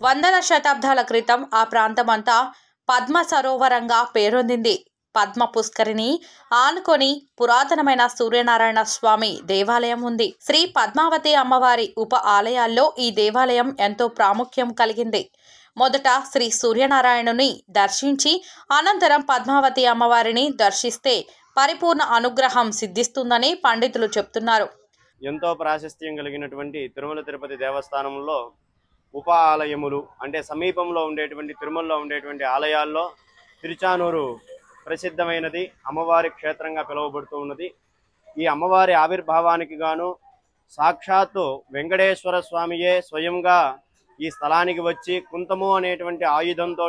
వందల శతాబ్దాల క్రితం ఆ ప్రాంతమంతా పద్మ సరోవరంగా పేరొందింది. పద్మ పుష్కరిణి ఆనుకొని పురాతనమైన సూర్యనారాయణ స్వామి దేవాలయం ఉంది. శ్రీ పద్మావతి అమ్మవారి ఉప ఆలయాల్లో ఈ దేవాలయం ఎంతో ప్రాముఖ్యం కలిగింది. మొదట శ్రీ సూర్యనారాయణుని దర్శించి అనంతరం పద్మావతి అమ్మవారిని దర్శిస్తే పరిపూర్ణ అనుగ్రహం సిద్ధిస్తుందని పండితులు చెప్తున్నారు. ఎంతో ప్రాశస్త్యం కలిగినటువంటి తిరుమల తిరుపతి దేవస్థానంలో ఉప ఆలయములు అంటే సమీపంలో ఉండేటువంటి తిరుమలలో ఉండేటువంటి ఆలయాల్లో తిరుచానూరు ప్రసిద్ధమైనది, అమ్మవారి క్షేత్రంగా పిలువబడుతూ ఉన్నది. ఈ అమ్మవారి ఆవిర్భావానికి గాను సాక్షాత్తు వెంకటేశ్వర స్వామియే స్వయంగా ఈ స్థలానికి వచ్చి కుంతము అనేటువంటి ఆయుధంతో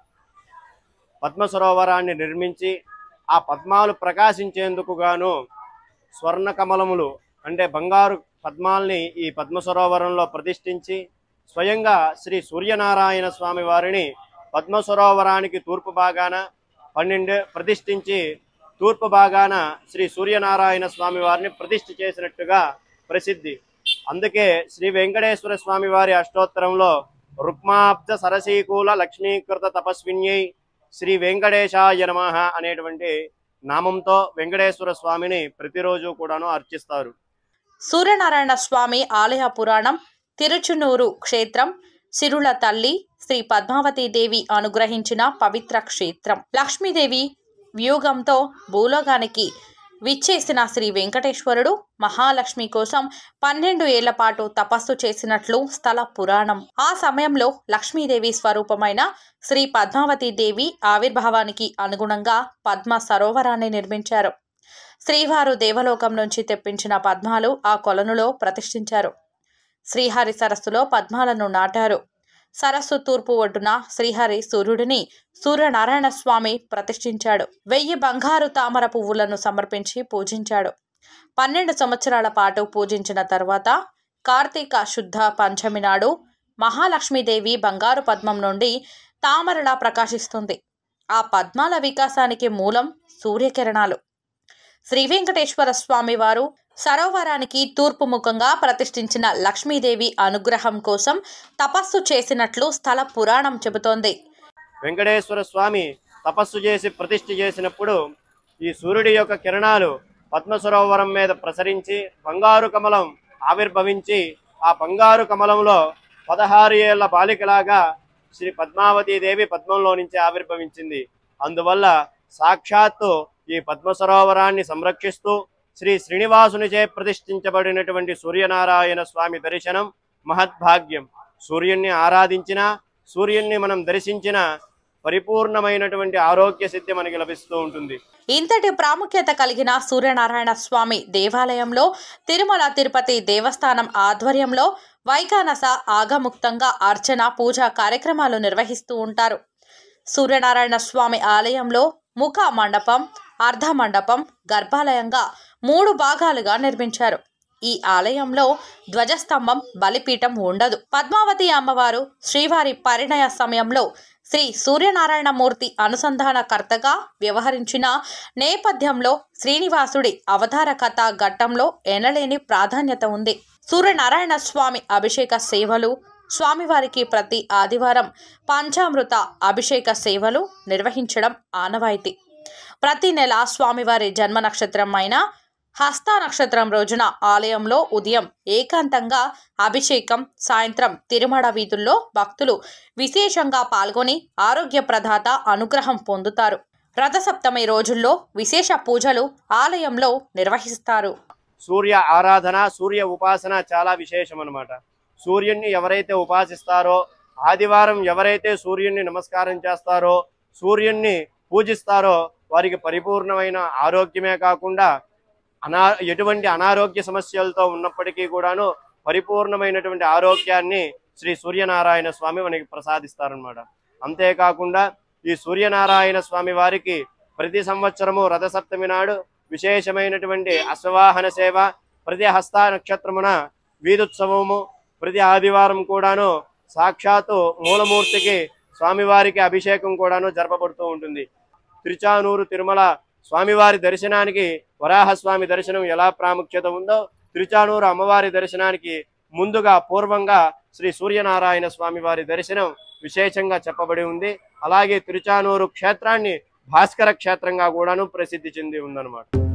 పద్మ సరోవరాన్ని నిర్మించి ఆ పద్మాలు ప్రకాశించేందుకు గాను స్వర్ణ కమలములు అంటే బంగారు పద్మాల్ని ఈ పద్మ సరోవరంలో ప్రతిష్ఠించి స్వయంగా శ్రీ సూర్యనారాయణ స్వామి వారిని పద్మ సరోవరానికి తూర్పు భాగాన 12 ప్రతిష్ఠించి తూర్పు భాగాన శ్రీ సూర్యనారాయణ స్వామి వారిని ప్రతిష్ఠ చేసినట్టుగా ప్రసిద్ధి. అందుకే శ్రీ వెంకటేశ్వర స్వామి వారి అష్టోత్తరంలో రుక్మాబ్జ సరసీకూల లక్ష్మీకృత తపస్విన్యై శ్రీ వెంకటేశాయ నమః అనేటువంటి నామంతో వెంకటేశ్వర స్వామిని ప్రతిరోజు కూడాను అర్చిస్తారు. సూర్యనారాయణ స్వామి ఆలయ పురాణం తిరుచునూరు క్షేత్రం సిరుల తల్లి శ్రీ పద్మావతి దేవి అనుగ్రహించిన పవిత్ర క్షేత్రం. లక్ష్మీదేవి వ్యూగంతో భూలోకానికి విచ్చేసిన శ్రీ వెంకటేశ్వరుడు మహాలక్ష్మి కోసం 12 ఏళ్ల పాటు తపస్సు చేసినట్లు స్థల పురాణం. ఆ సమయంలో లక్ష్మీదేవి స్వరూపమైన శ్రీ పద్మావతి దేవి ఆవిర్భావానికి అనుగుణంగా పద్మ సరోవరాన్ని నిర్మించారు. శ్రీవారు దేవలోకం నుంచి తెప్పించిన పద్మాలు ఆ కొలనులో ప్రతిష్ఠించారు. శ్రీహరి సరస్సులో పద్మాలను నాటారు. సరస్సు తూర్పు ఒడ్డున శ్రీహరి సూర్యుడిని సూర్యనారాయణ స్వామి ప్రతిష్ఠించాడు. 1000 బంగారు తామర పువ్వులను సమర్పించి పూజించాడు. 12 సంవత్సరాల పాటు పూజించిన తర్వాత కార్తీక శుద్ధ పంచమి నాడు మహాలక్ష్మీదేవి బంగారు పద్మం నుండి తామరలా ప్రకాశిస్తుంది. ఆ పద్మాల వికాసానికి మూలం సూర్యకిరణాలు. శ్రీ వెంకటేశ్వర స్వామి వారు సరోవరానికి తూర్పు ముఖంగా ప్రతిష్ఠించిన లక్ష్మీదేవి అనుగ్రహం కోసం తపస్సు చేసినట్లు స్థల పురాణం చెబుతోంది. వెంకటేశ్వర స్వామి తపస్సు చేసి ప్రతిష్ఠ చేసినప్పుడు ఈ సూర్యుడి యొక్క కిరణాలు పద్మ సరోవరం మీద ప్రసరించి బంగారు కమలం ఆవిర్భవించి ఆ బంగారు కమలంలో 16 ఏళ్ల బాలికలాగా శ్రీ పద్మావతీ దేవి పద్మంలో నుంచి ఆవిర్భవించింది. అందువల్ల సాక్షాత్తు ఈ పద్మ సరోవరాన్ని సంరక్షిస్తూ శ్రీ శ్రీనివాసునిచే ప్రతిష్ఠించబడినటువంటి సూర్యనారాయణ స్వామి దర్శనం మహద్భాగ్యం. సూర్యుణ్ణి ఆరాధించిన, సూర్యుణ్ణి మనం దర్శించిన పరిపూర్ణమైనటువంటి ఆరోగ్య సిద్ధి మనకి లభిస్తూ ఉంటుంది. ఇంతటి ప్రాముఖ్యత కలిగిన సూర్యనారాయణ స్వామి దేవాలయంలో తిరుమల తిరుపతి దేవస్థానం ఆధ్వర్యంలో వైఖానస ఆగముక్తంగా అర్చన పూజా కార్యక్రమాలు నిర్వహిస్తూ ఉంటారు. సూర్యనారాయణ స్వామి ఆలయంలో ముఖ మండపం, అర్ధ మండపం, గర్భాలయంగా 3 భాగాలుగా నిర్మించారు. ఈ ఆలయంలో ధ్వజస్తంభం, బలిపీఠం ఉండదు. పద్మావతి అమ్మవారు శ్రీవారి పరిణయ సమయంలో శ్రీ సూర్యనారాయణమూర్తి అనుసంధానకర్తగా వ్యవహరించిన నేపథ్యంలో శ్రీనివాసుడి అవతార కథా ఘట్టంలో ఎనలేని ప్రాధాన్యత ఉంది. సూర్యనారాయణ స్వామి అభిషేక సేవలు, స్వామివారికి ప్రతి ఆదివారం పంచామృత అభిషేక సేవలు నిర్వహించడం ఆనవాయితీ. ప్రతి నెల స్వామివారి జన్మ నక్షత్రం అయిన హస్త నక్షత్రం రోజున ఆలయంలో ఉదయం ఏకాంతంగా అభిషేకం, సాయంత్రం తిరుమల వీధుల్లో భక్తులు విశేషంగా పాల్గొని ఆరోగ్య ప్రదాత అనుగ్రహం పొందుతారు. రథసప్తమి రోజుల్లో విశేష పూజలు ఆలయంలో నిర్వహిస్తారు. సూర్య ఆరాధన, సూర్య ఉపాసన చాలా విశేషం అన్నమాట. సూర్యుణ్ణి ఎవరైతే ఉపాసిస్తారో, ఆదివారం ఎవరైతే సూర్యుణ్ణి నమస్కారం చేస్తారో, సూర్యుణ్ణి పూజిస్తారో వారికి పరిపూర్ణమైన ఆరోగ్యమే కాకుండా ఎటువంటి అనారోగ్య సమస్యలతో ఉన్నప్పటికీ కూడాను పరిపూర్ణమైనటువంటి ఆరోగ్యాన్ని శ్రీ సూర్యనారాయణ స్వామి మనకి ప్రసాదిస్తారనమాట. అంతేకాకుండా ఈ సూర్యనారాయణ స్వామి వారికి ప్రతి సంవత్సరము రథసప్తమి నాడు విశేషమైనటువంటి అశ్వవాహన సేవ, ప్రతి హస్త నక్షత్రమున వీధుత్సవము, ప్రతి ఆదివారం కూడాను సాక్షాత్తు మూలమూర్తికి స్వామివారికి అభిషేకం కూడాను జరపబడుతూ ఉంటుంది. తిరుచానూరు తిరుమల స్వామివారి దర్శనానికి వరాహస్వామి దర్శనం ఎలా ప్రాముఖ్యత ఉందో, తిరుచానూరు అమ్మవారి దర్శనానికి ముందుగా పూర్వంగా శ్రీ సూర్యనారాయణ స్వామి వారి దర్శనం విశేషంగా చెప్పబడి ఉంది. అలాగే తిరుచానూరు క్షేత్రాన్ని భాస్కర క్షేత్రంగా కూడాను ప్రసిద్ధి చెంది ఉందన్నమాట.